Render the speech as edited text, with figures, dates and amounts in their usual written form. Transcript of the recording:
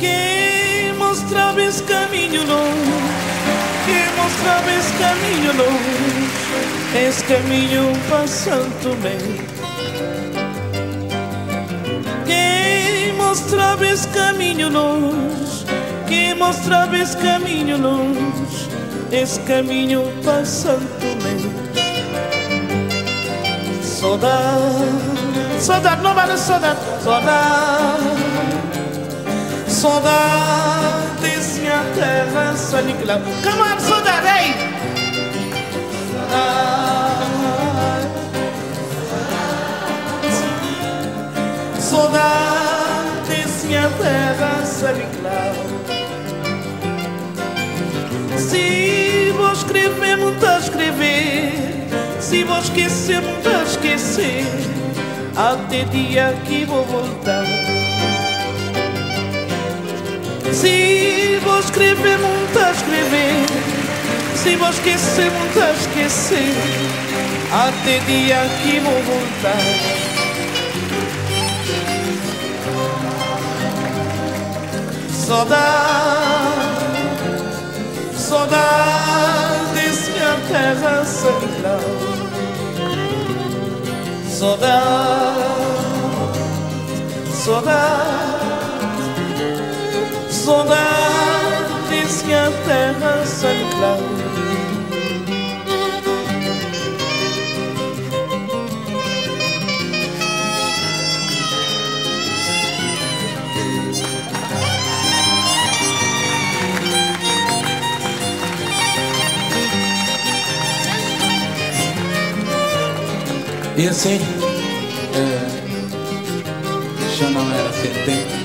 que mostrabas caminho longe, que mostrabas caminho longe, esse caminho para Santo Tomé. Que mostrabas caminho longe, que mostrabas caminho longe, esse caminho para Santo Tomé. Saudade, saudade, não vale saudade, saudade, saudade desse minha terra saniquilada. Camada, saudade, ei! Saudade desse minha terra saniquilada. Se vou escrever, muito a escrever, se vou esquecer, muito a esquecer, até dia que vou voltar. Se vou escrever, muito a escrever, se vou esquecer, muito a esquecer, até dia que vou voltar. Saudade, saudade desse minha terra saniquilada. Saudade, saudade, saudade desse minha terra saniquilada. E assim, já não era 70.